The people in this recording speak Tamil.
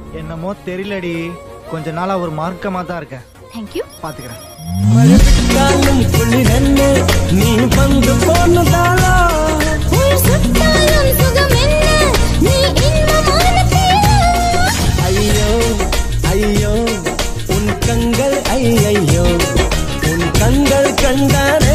என்னமோ தெரியலடி, கொஞ்ச நாளா ஒரு மார்க்கமா தான் இருக்கேன். Thank you. பாத்துக்கிறேன். நீ வந்து போனதாலா ஐயோ ஐயோ உன் கண்கள் ஐயோ உன் கண்கள் கண்டான